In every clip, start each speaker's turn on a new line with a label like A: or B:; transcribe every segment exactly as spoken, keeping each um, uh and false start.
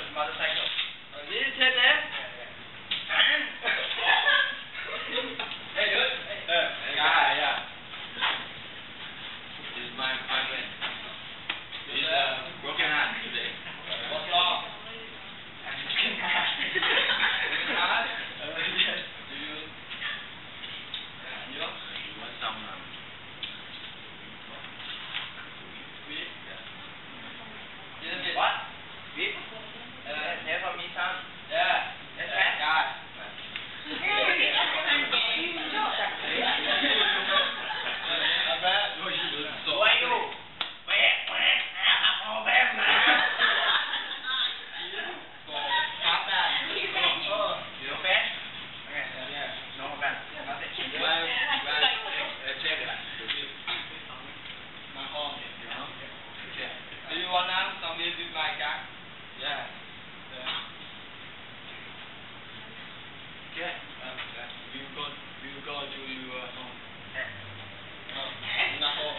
A: motorcycle.
B: Uh, did you take that?
A: Hey, dude.
B: Uh, yeah, yeah.
A: This is my my friend. He's uh, broken heart today.
B: What's wrong?
A: I'm broken heart. Broken heart?
B: Uh, yes.
A: Do you?
B: Yeah, you know?
A: You want some um,
B: Weed?
A: yeah.
B: Little bit.
A: What? Beef?
B: Uh,
A: Yeah, for me some.
B: yeah.
A: That's
B: Uh,
A: right.
B: yeah. Not bad.
A: No, you don't. So
B: Why you? Quẹt, quẹt, à, bà cô bé mà. Half that. Oh.
A: You know fat?
B: Okay, yeah.
A: No fat.
B: Nothing.
A: Why? Why? Uh, check it out.
B: My home.
A: You know? Okay.
B: Do you want now some beer with my car?
A: Yeah.
B: Yeah.
A: Okay.
B: Um, yeah.
A: We will go. We will go to your home.
B: No, not home.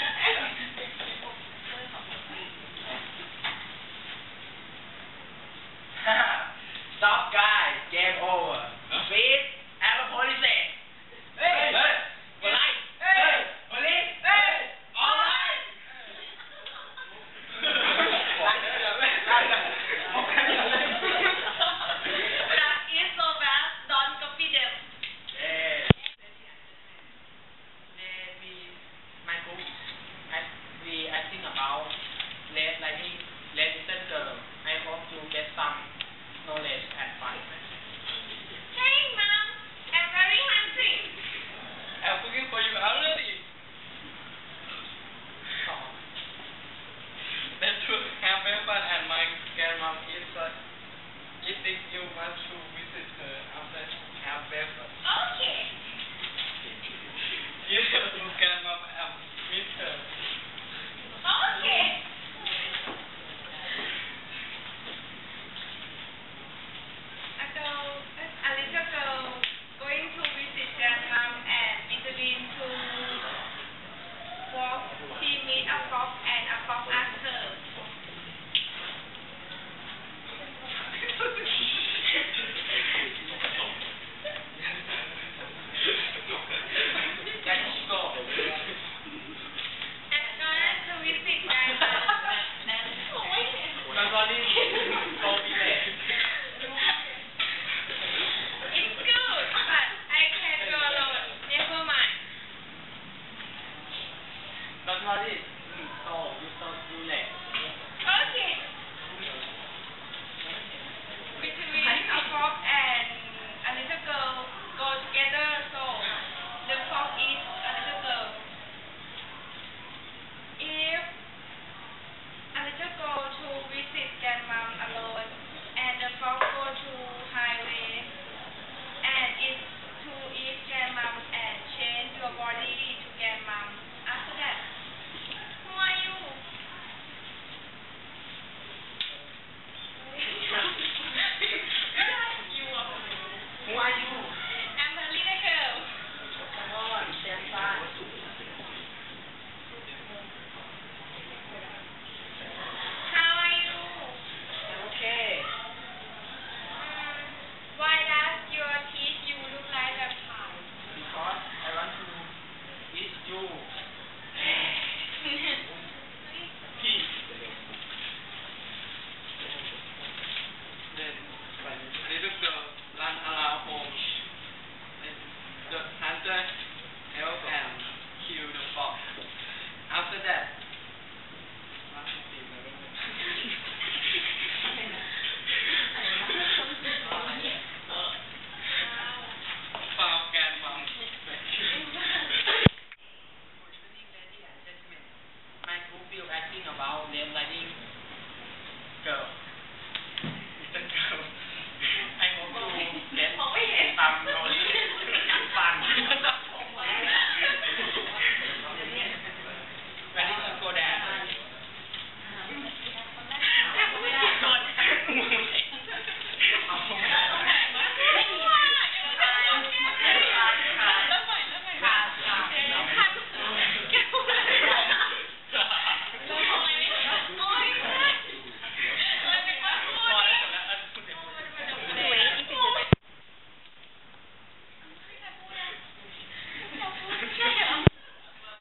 A: Stop, guys. Game over. Speed. Have a police. Hey.
B: Hey.
A: Police.
B: Hey.
A: Police. Hey. All right.
C: That is so bad, don't copy them.
A: Yeah. Then we, my group, act, we acting about red lighting, red little girl. I hope you get some knowledge and fun.
C: Hey mom, I'm very hungry.
B: I'm cooking for you already.
A: Oh.
B: Let's have fun and my grandmom is uh, eating. You want to visit her after have breakfast.
C: Okay.
B: You grandmom and meet her.
C: Okay. A girl, a little girl going to visit grandmom and between two walks, she meet a fox and a fox asked her.
A: Let's go.
C: I'm gonna to visit grandma.
A: Don't worry. Go be there.
C: It's good, but I can go alone. Never mind.
A: Don't worry. So you don't do that.